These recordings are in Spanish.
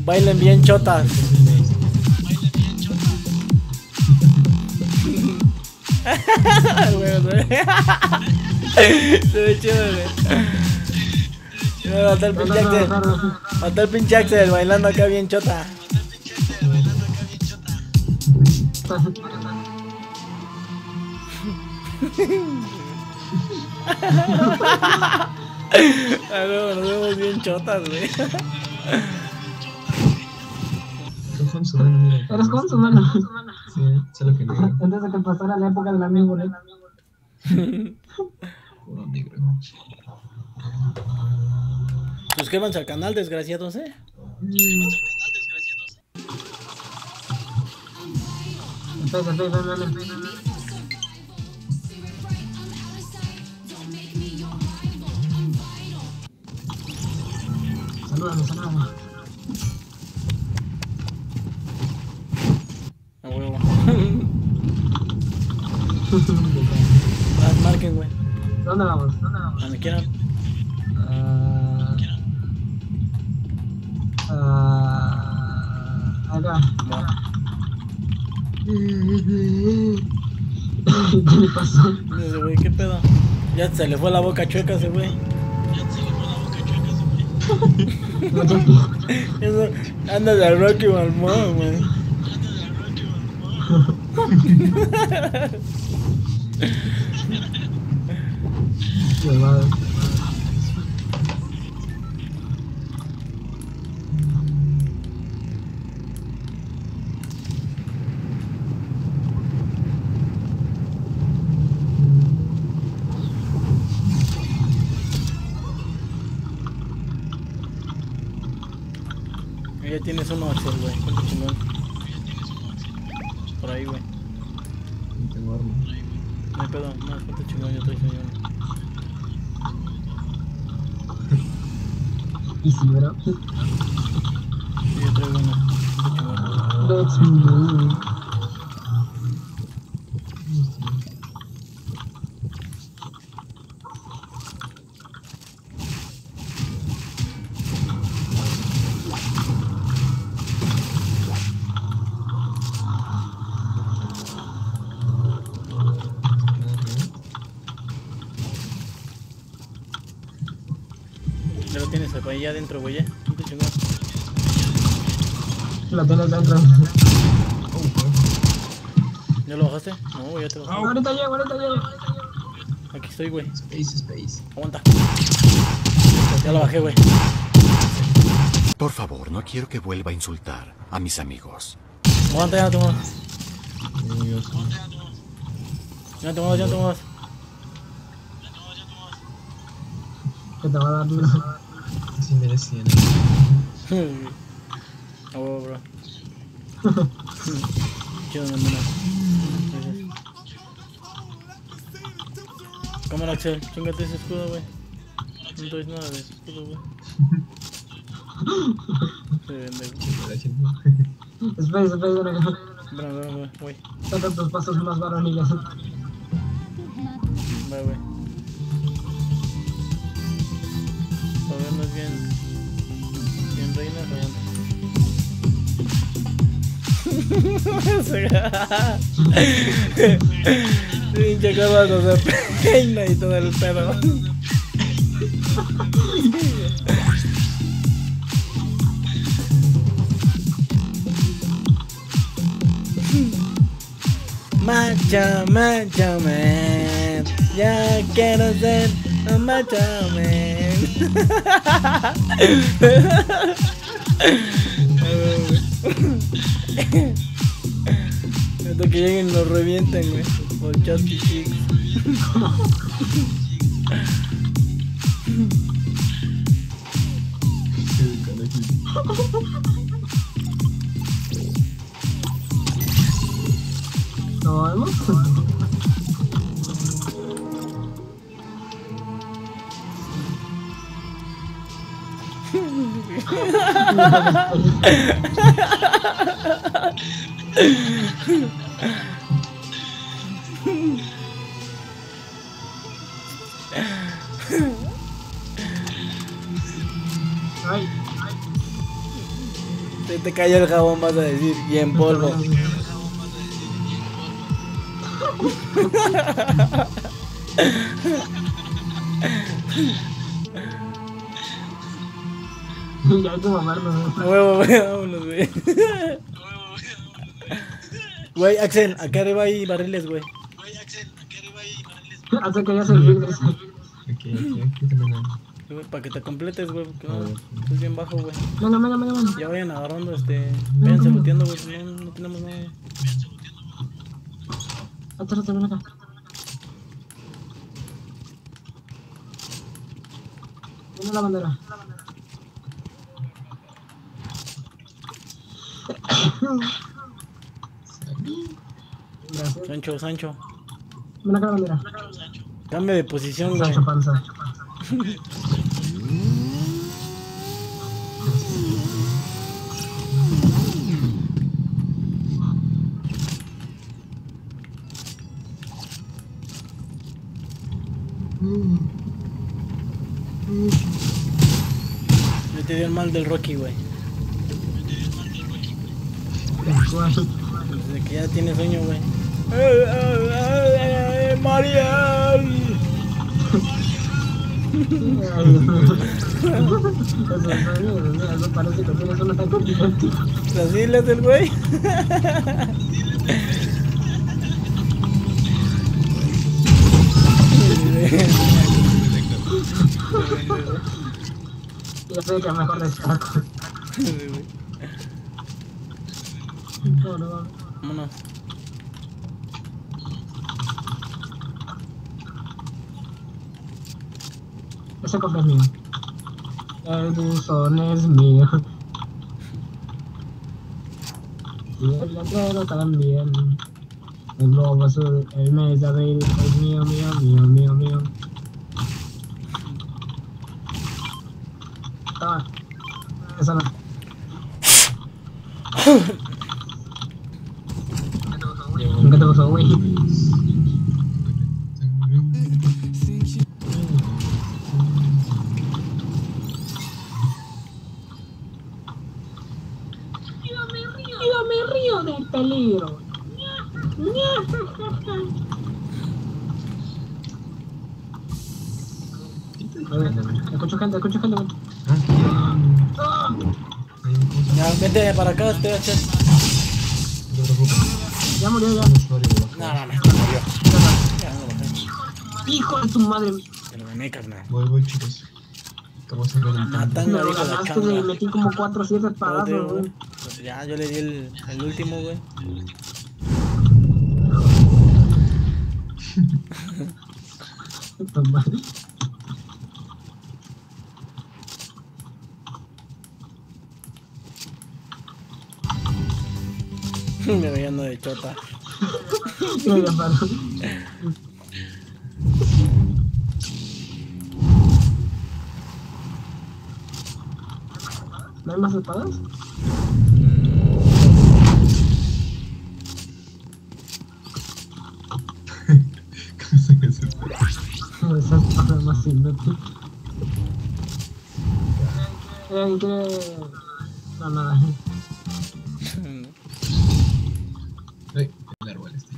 Bailen bien chotas. Se ve chido, güey. Mira, el pinche Axel. Hasta el pinche Axel bailando acá bien chota. A ver, nos vemos bien chotas, güey. Soy Juan su mano, mira. Eres con su mano. Sí, solo que negro. Antes de que pasara la época del amigo, ¿no? Puro negro. Suscríbanse al canal, desgraciados, Empieza. Salúdame. A huevo. Marquen, güey. ¿Dónde vamos? Donde quieran. Acá. Va. ¿Qué le pasó? Ese güey, ¿qué pedo? Ya se le fue la boca chueca a ese güey. Eso, anda de Rocky Balboa, güey. Qué madre. Ya tienes uno, Axel, güey. Ponte chingón. Por ahí, güey. No tengo arma. No hay pedo. No, ponte chingón, yo estoy chingón. Y si, ¿verdad? Sí, yo traigo uno. Ponte chingón. Let's move. Ya lo tienes ahí adentro, güey. Ponte chingón. La tienes dentro. ¿Ya lo bajaste? No, güey, ya te lo bajé. Ahorita llego. Aquí estoy, güey. Space. Aguanta. Ya lo bajé, güey. Por favor, no quiero que vuelva a insultar a mis amigos. Aguanta, ya no te muevas. Yo sé. Ya no te muevas, ya no te muevas. Que te va a dar luz. Sí merecían. A huevo, bro. Chido, mi hermano. Gracias. Cámara, Axel. Chingate ese escudo, güey. No traes nada de ese escudo, güey. Se vende, güey. Space, Bueno, güey. Todos tus pasos más varoniles. Va, güey. Para vernos bien. Bien reinas, aguanta. Pinche Carlos se peina y todo el pedo. Macho man, ya quiero ser un macho man. Hasta que lleguen y nos revienten, güey. Por Chasty Chicks. ¿No vamos? Ay. te cayó el jabón, vas a decir, y en polvo. Ya hay que mamarlo, ¿no? Huevo, güey, vámonos, güey. Güey, Axel, acá arriba hay barriles, güey. Hace que ya se olvide. Aquí también hay. Para que te completes, güey, porque A no, ver. es bien bajo, güey. Venga, venga, venga, venga. Ya vayan agarrando, váyanse boteando, güey, si no, no tenemos nada. Atrás, ven acá. Viene la bandera. Gracias. Sancho. Ven acá la bandera. Cambia de posición, güey. Sancho Panza. Me te dio el mal del Rocky, güey. Desde que ya tiene sueño, güey. ¡Mariel! Eso parece que tienes un ataque epiléptico. ¿Así le hace el güey? Ya sé que mejor destaco. No, no. Vámonos. Ese cofre es mío. El buzón es mío. Y el letrero también. El globo azul, el mes de abril es mío, mío. Toma. Esa no. ¿Qué te pasó, güey? Yo me río del peligro. Escucho gente, güey. Ya, vete para acá, estoy a No te preocupes. Ya murió, ya. No es válido. No, murió. Ya, no lo bajé. Hijo de tu madre. Te lo gané, carnal. Voy, chicos. Estamos en el Matando, Me lo dijo la ganaste, güey. changa. Metí como 4 o 7 Todo, espadazos, güey. pues ya, yo le di el último, güey. Puta madre. Me veían de chota. Ya, ya paro. ¿No hay más espadas? ¿Cómo se hace eso? Esa espada más inútil. ¿Qué? No, nada. Ay, el árbol está.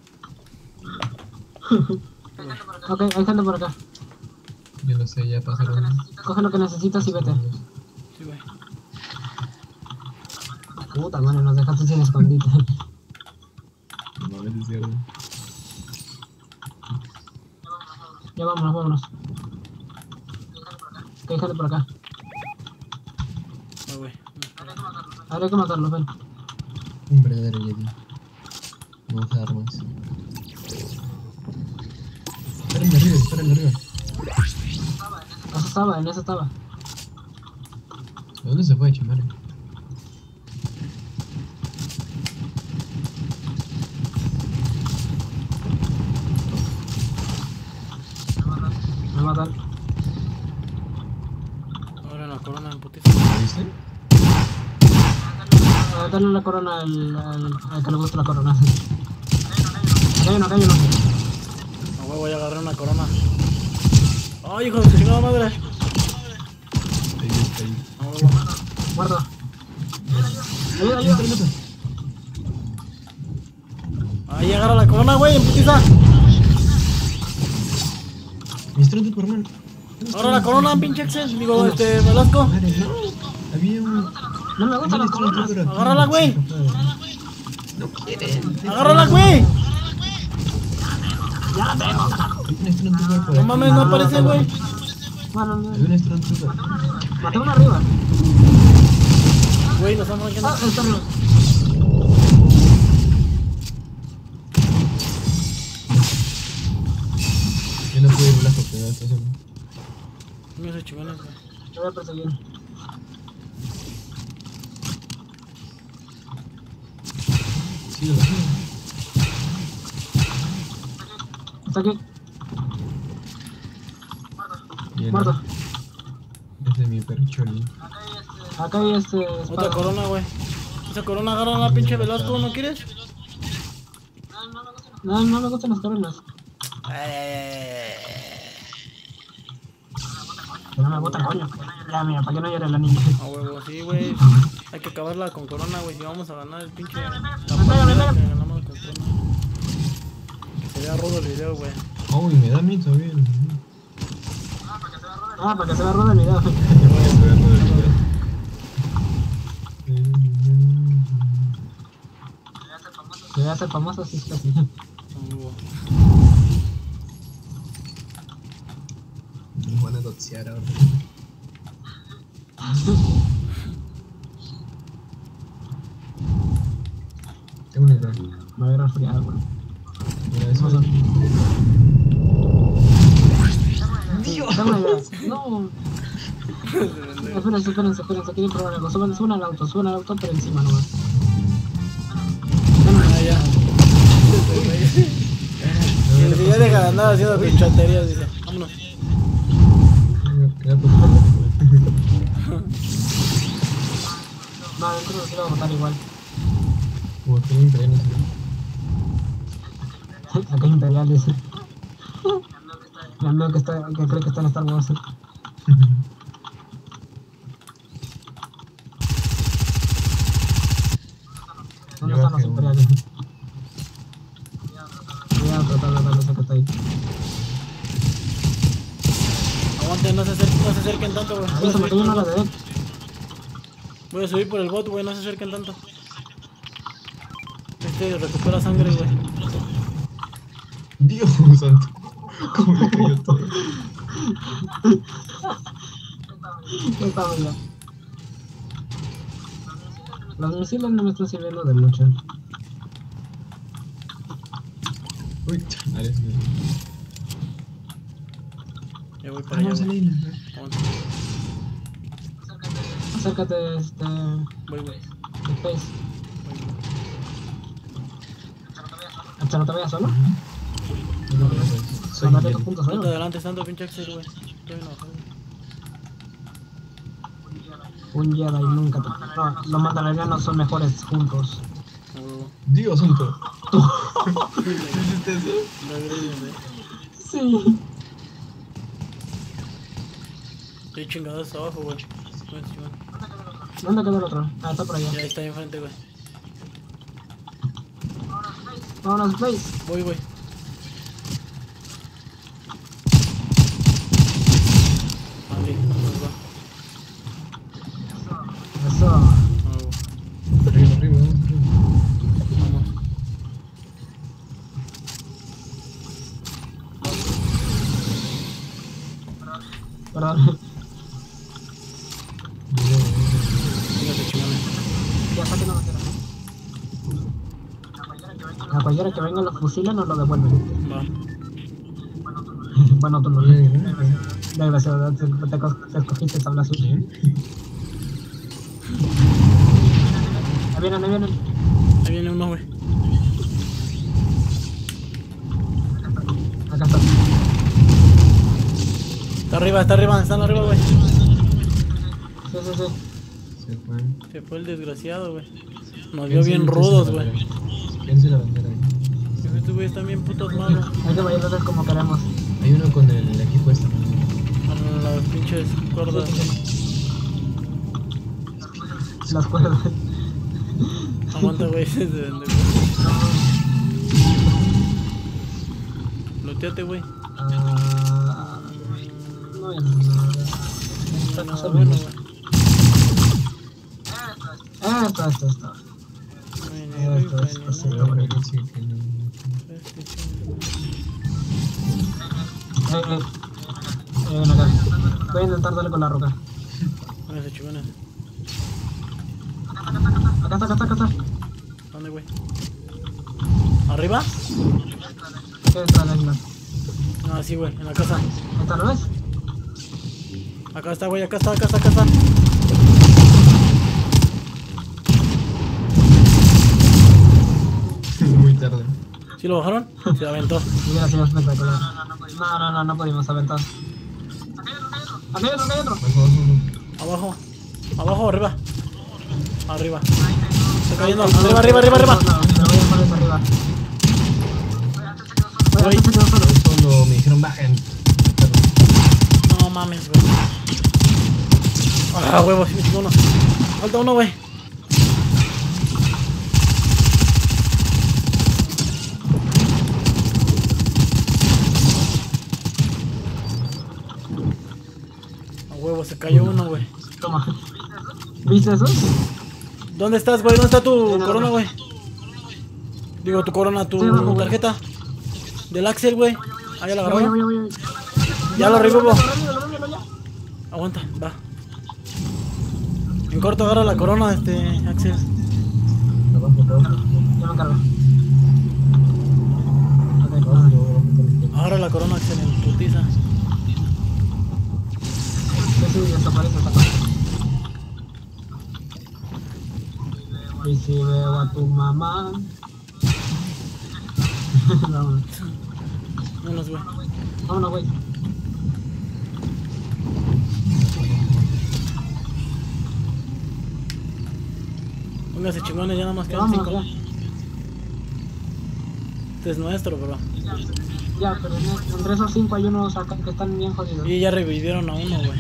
Ok, hay gente por acá. Yo no sé, ya pasaron. Coge lo que necesitas y vete. Sí, güey. Puta madre, nos dejaste sin escondite. No, es cierto. Ya vámonos. Que hay gente por acá. Ah, güey. Habría que matarlos, ven. Un verdadero Jedi. No usa armas. Espérenme arriba. En esa estaba. ¿A dónde se fue, chamare? Me matan. Ahora la corona en putiza. ¿Lo viste? Dale la corona al que le gusta la corona. Acá hay uno. A huevo, voy a agarrar una corona. ¡Ay, hijo de su chingada madre! Ahí. A huevo. Guarda. Ayuda, ayuda. Ahí agarra la corona, güey, en putiza. Me estoy por mal. Agarra la corona, pinche Axel. Digo, Velasco. Madre, no. Había un. No me gustan las Stormtrooper coronas. aquí. Agárrala, güey. No quieren. Agárrala, güey. Ya la tengo. Hay un Stormtrooper por No aquí. mames, no aparece, güey. Bueno, Hay un Stormtrooper. maté una arriba. Güey, nos están rankeando. Ah, está arriba. Yo no pude ir Blasco, pero está haciendo. No sé, chingones, güey. Te voy a perseguir. Sí, lo sé. Está aquí. Bien, Muerto. ese es mi percholi. Acá hay Otra espada. corona, güey. Esa corona agarra la pinche Velasco, ¿no quieres? No, no me gustan las coronas. No me gusta, coño. Ya, mira, para que no llore la niña. A huevo, sí, güey. Hay que acabarla con corona, güey. Si vamos a ganar el pinche. La pega, me partida pega. que ganamos con corona. Que se vea rudo el video, güey. Uy, me da miedo bien. Ah, para que se vea rudo el video. Se va a hacer famoso, sí, sí, sí. A huevo. Me van a doxear ahora. Tengo una idea. Me voy a resfriar, güey. Mira, eso Tengo Dios. una idea. No. Espérense, quieren probar algo. Suban al auto, pero encima nomás. Ah, ya. Y el ya deja de andar haciendo pinchaterías, dice. Vámonos. Queda poquito rápido. No, dentro lo quiero botar igual. Como que imperial, no sé. Acá hay Imperial, dice. El amigo que cree que está en Star Wars. ¿Dónde Yo están los bajé uno. Imperiales? Voy a tratar de darle ese que está ahí. Aguanten, no se acerquen tanto, güey. Ahí se me cayó una a la derecha. Voy a subir por el bot, güey. No se acerquen tanto. Recupera sangre, güey. Dios santo. ¿Cómo le cayó todo? Ya estamos ya. Los misiles no me están sirviendo de mucho. Uy, vale, sí. Ya voy para allá, Vamos a güey. la isla. Aguanta. Acércate, Voy, güey. Space. ¿Hasta no te veas solo? No, soy Mándate Jedi. tu punto Tanto cero. adelante, tanto pinche Axel, güey. Estoy enojado. Un Jedi nunca te... No, los mandalorianos son mejores juntos. A huevo. Dios santo. ¿Hiciste eso? No agregues, güey. Sí. Estoy chingado hasta abajo, güey. Güey, chingón. ¿Dónde quedó el otro? Ah, está por allá. Ya está ahí enfrente, güey. Vámonos, Space. Voy, güey. Vale, vamos, va. Eso. A huevo. Arriba, arriba, arriba. Vamos. Perdón. Fíjate, chingones. Ya está que no me queda. A cualquiera que venga los fusilan o lo devuelven. Va. Bueno, tú no. Desgraciado, te escogiste esa azul. Ahí vienen, ahí vienen. Ahí viene uno, güey. Acá está. Están arriba, están arriba, güey. Sí, sí, sí. Se fue. Se fue el desgraciado, güey. Nos vio bien rudos, güey. Quédense la bandera ahí. Estos güeyes están bien putos malos. Hay que bailarles como queremos. Hay uno con el equipo este. Con las pinches cuerdas. las cuerdas. Aguanta, güey, se vende, güey. Looteate, güey. No, ya no. Esta No, cosa bueno, no. güey. Esto. Esto, Pero ahora dice que no. Ven acá. Voy a intentar darle con la roca. Buenas, chingonas. Acá está. ¿Dónde, güey? ¿Arriba? ¿Qué está la isla? Ah, sí, güey, en la casa. ¿Esta lo ves? Acá está, güey, acá está. Muy tarde. ¿Sí lo bajaron? Se aventó. Mira, ha sido espectacular. No pudimos aventar. Acá hay otro. Abajo, arriba. Arriba. Está cayendo. Arriba. No, me voy a poner arriba. Güey. Este se quedó solo. Solo me dijeron bajen. No mames, güey. Ah, huevos, sí me chingó uno. Falta uno, güey. A huevos, se cayó uno, güey. Toma. ¿Viste eso? ¿Dónde estás, güey? ¿Dónde está tu corona, güey? Digo, tu corona, tu Sí, abajo, güey. tarjeta. Del Axel, güey. Ah, ya la agarró. Voy. Ya lo revivo. Lo ya. Aguanta, va. En corto agarra la corona, Axel. Ya me encargo. Agarra la corona, Axel, en putiza. Sí, desaparece esta cosa. Y si veo a tu mamá. Vámonos, güey. Vámonos, güey. Póngase chingones, ya nada más quedan Vámonos, 5. ya. Este es nuestro, bro. Ya, pero entre esos 5 hay unos acá que están bien jodidos. Y ya revivieron a uno, güey.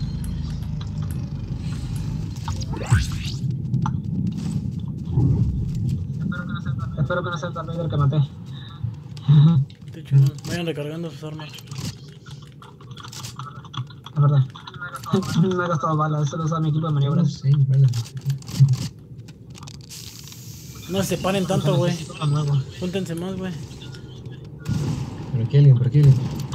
Espero que no sea el Raider que maté. Qué chingón. Vayan recargando sus armas. La verdad. No he gastado balas, solo usa mi equipo de No maniobras. sé, vale. No se separen tanto, güey. Necesito uno nuevo. Júntense más, güey. Por aquí alguien.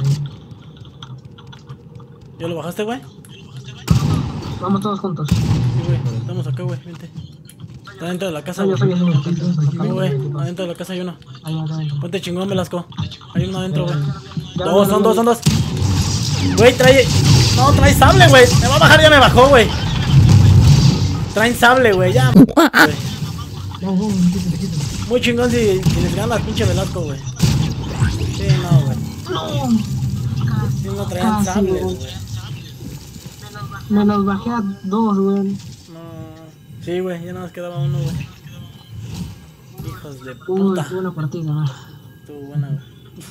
¿Ya lo bajaste, güey? Vamos todos juntos. Sí, güey. Estamos acá, güey. Vente. Está dentro de la casa, güey. Soy yo. Sí, güey. Adentro de la casa hay uno. Ahí, acá adentro. Ponte chingón, Velasco. Hay uno adentro, güey. Ya, Dos, ya, son ya. dos. Güey, trae. No, trae sable, güey. Me va a bajar, ya me bajó, güey. Traen sable, güey. Ya. Güey. No, quítate. Muy chingón si les ganan la pinche Velasco, güey. Sí, no, güey. No, Si no traían Casi, sable, güey. güey. me los bajé a 2, güey. No. Sí, güey, ya nada más quedaba uno, güey. Hijos de Uy, puta. qué buena partida, ¿no? Estuvo buena, güey.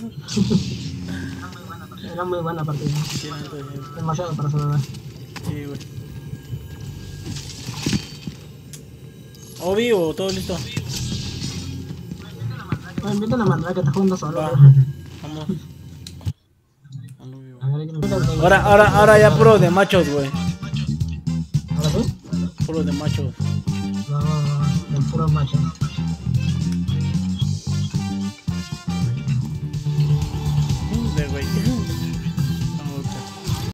Era muy buena partida. Sí, la neta, sí. Demasiado para celebrar. Sí, güey. ¿Obi o todo listo? Me inviten a mandar que te jugando solo. Va. güey. Vamos. A ver, hay que- Ahora ya puro de machos, güey. ¿Ahora sí? Puro de machos. No, de puro macho.